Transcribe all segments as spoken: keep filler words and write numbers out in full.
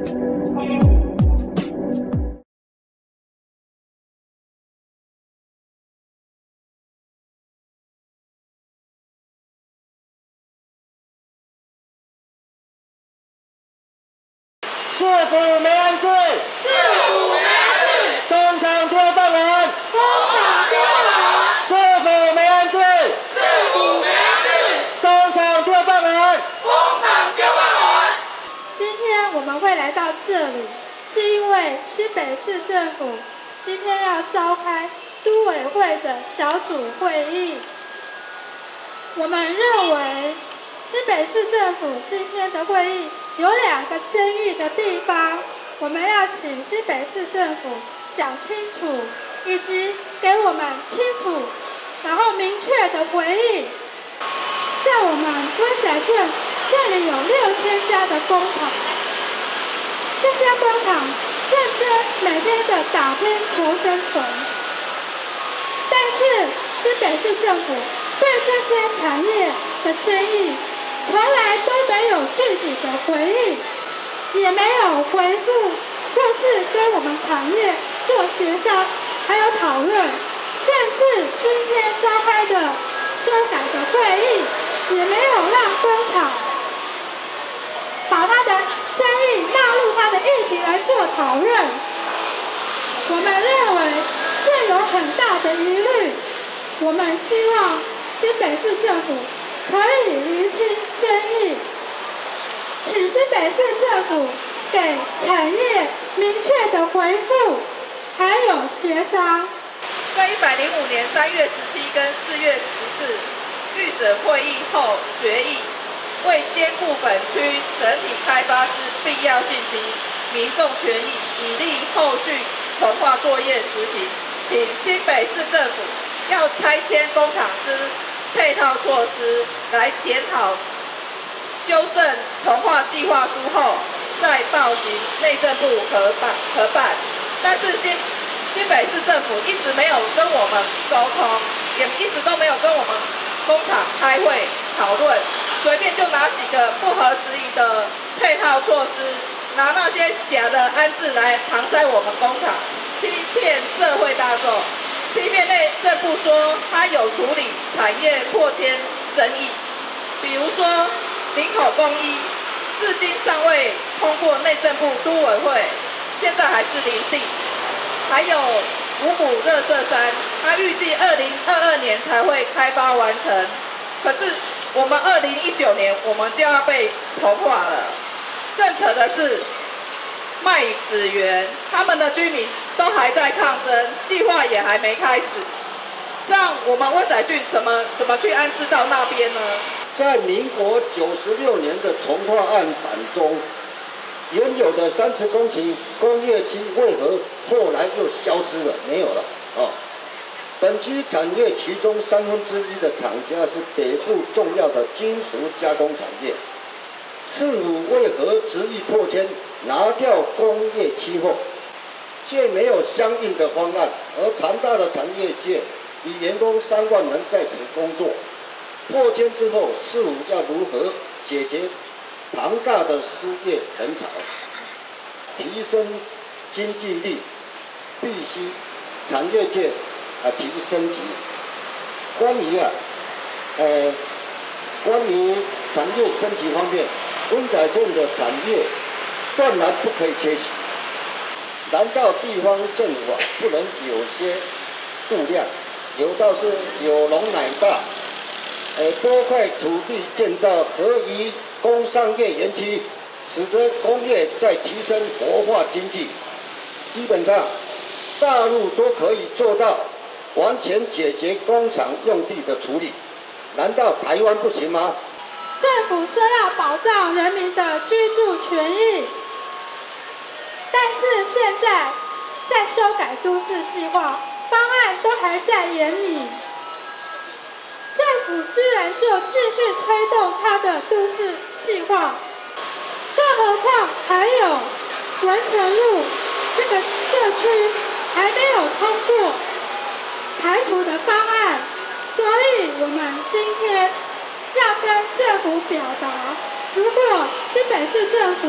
市府没安置， 市府没安置， 工厂丢饭碗， 工厂丢饭碗， 市府没安置， 市府没安置， 工厂丢饭碗， 工厂丢饭碗。 今天我们会来到这里，是因为新北市政府今天要召开都委会的小组会议。我们认为新北市政府今天的会议有两个争议的地方，我们要请新北市政府讲清楚，以及给我们清楚然后明确的回应。在我们湾仔镇，这里有六千家的工厂，这些工厂认真每天的打拼求生存，但是新北市政府对这些产业的争议从来都没有具体的回应，也没有回复，或是跟我们产业做协商，还有讨论，甚至今天召开的修改的会议，也没有让工厂把他的争议纳入他的议题来做讨论。我们认为这有很大的疑虑，我们希望新北市政府可以厘清争议，请新北市政府给产业明确的回复，还有协商。 在一百零五年三月十七跟四月十四预审会议后决议，为兼顾本区整体开发之必要性及民众权益，以利后续重划作业执行，请新北市政府要拆迁工厂之配套措施来检讨、修正重划计划书后，再报行内政部核办核办。但是新新北市政府一直没有跟我们沟通，也一直都没有跟我们工厂开会讨论，随便就拿几个不合时宜的配套措施，拿那些假的安置来搪塞我们工厂，欺骗社会大众。欺骗内政部说他有处理产业迫迁争议，比如说林口公一，至今尚未通过内政部都委会，现在还是零地。还有五股热色山，它预计二零二二年才会开发完成，可是我们二零一九年我们就要被重划了。更扯的是，麦子园他们的居民都还在抗争，计划也还没开始，这样我们湾仔郡怎么怎么去安置到那边呢？ 在民国九十六年的重划案版中，原有的三十公顷工业区为何后来又消失了？没有了哦。本区产业其中三分之一的厂家是北部重要的金属加工产业，市府为何执意迫迁拿掉工业区后，却没有相应的方案？而庞大的产业界以员工三万人在此工作，迫迁之后，市府要如何解决庞大的失业人潮，提升经济力，必须产业界啊提升级。关于啊，呃，关于产业升级方面，湾仔镇的产业断然不可以缺席。难道地方政府啊不能有些度量？有道是有容乃大，呃，多块土地建造合宜工商业园区，使得工业在提升活化经济。基本上，大陆都可以做到完全解决工厂用地的处理，难道台湾不行吗？ 政府说要保障人民的居住权益，但是现在在修改都市计划方案都还在研拟，政府居然就继续推动它的都市计划，更何况还有文成路这个社区还没有通过排除的方案，所以我们今天要跟政府表达，如果新北市政府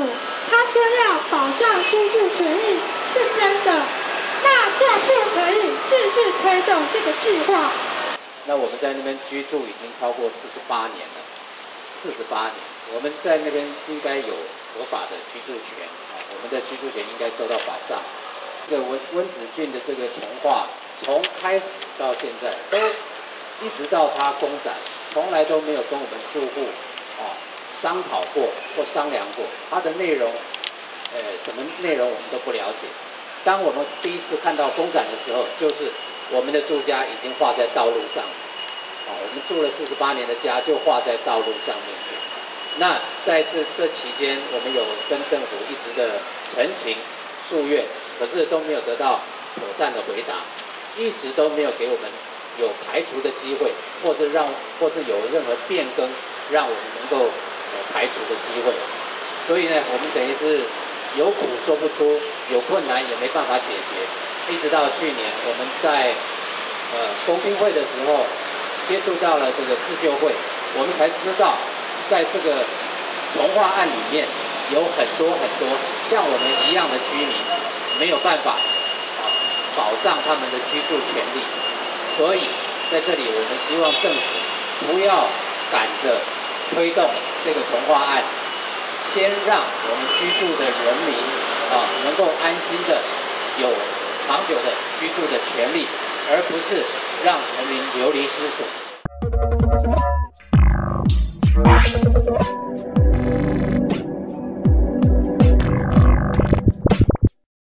他说要保障居住权益是真的，那就不可以继续推动这个计划。 那我们在那边居住已经超过四十八年了，四十八年，我们在那边应该有合法的居住权啊，我们的居住权应该受到保障。这个温温子俊的这个重划，从开始到现在都一直到它公展，从来都没有跟我们住户啊商讨过或商量过，它的内容，呃，什么内容我们都不了解。当我们第一次看到公展的时候，就是我们的住家已经画在道路上，啊，我们住了四十八年的家就画在道路上面去。那在这这期间，我们有跟政府一直的陈情诉愿，可是都没有得到妥善的回答，一直都没有给我们有排除的机会，或是让或是有任何变更，让我们能够呃排除的机会。所以呢，我们等于是有苦说不出，有困难也没办法解决。一直到去年，我们在呃公听会的时候，接触到了这个自救会，我们才知道，在这个重划案里面，有很多很多像我们一样的居民，没有办法啊保障他们的居住权利。所以在这里，我们希望政府不要赶着推动这个重划案，先让我们居住的人民啊能够安心的有长久的居住的权利，而不是让人民流离失所。